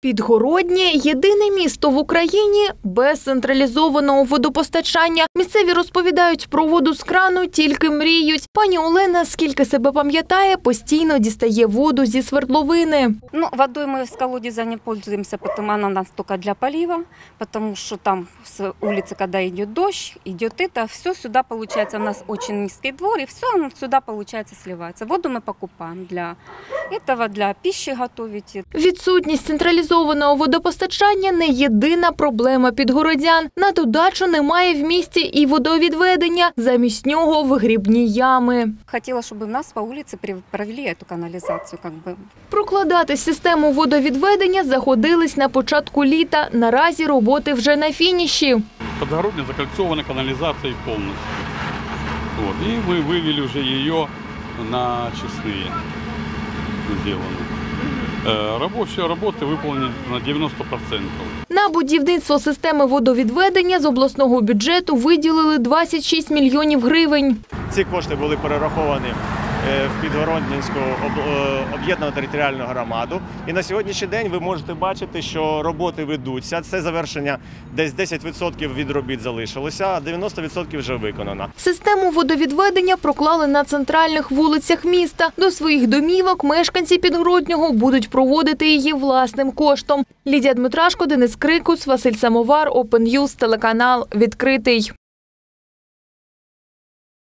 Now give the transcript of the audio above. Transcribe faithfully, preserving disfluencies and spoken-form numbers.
Підгороднє – єдине місто в Україні без централізованого водопостачання. Місцеві розповідають, про воду з крану тільки мріють. Пані Олена, скільки себе пам'ятає, постійно дістає воду зі свердловини. Ну, водой мы с колодезя не пользуемся, потому она у нас только для полива, потому что там с улицы, когда идет дождь, идет это, все сюда получается, у нас очень низкий двор, и все сюда, получается, сливается. Воду мы покупаем для этого, для пищи готовить. Відсутність централізованого водопостачання – не єдина проблема підгородян. На додачу немає в місті і водовідведення, замість нього вигрібні ями. Хотела, чтобы у нас по улице провели эту канализацию. Как бы. Прокладати систему водовідведення заходились на початку літа. Наразі роботи вже на фініші. Подгородня закольцована канализацией полностью. Вот. И мы вывели уже ее на очистные сделаны. Робочі роботи виконані на дев'яносто відсотків. На будівництво системи водовідведення з обласного бюджету виділили двадцять шість мільйонів гривень. Ці кошти були перераховані в Підгородненську об'єднану територіальну громаду. І на сьогоднішній день ви можете бачити, що роботи ведуться. Це завершення, десь десять відсотків від робіт залишилося, а дев'яносто відсотків вже виконано. Систему водовідведення проклали на центральних вулицях міста. До своїх домівок мешканці Підгороднього будуть проводити її власним коштом. Лідія Дмитрашко, Денис Крикус, Василь Самовар, Open News, телеканал «Відкритий».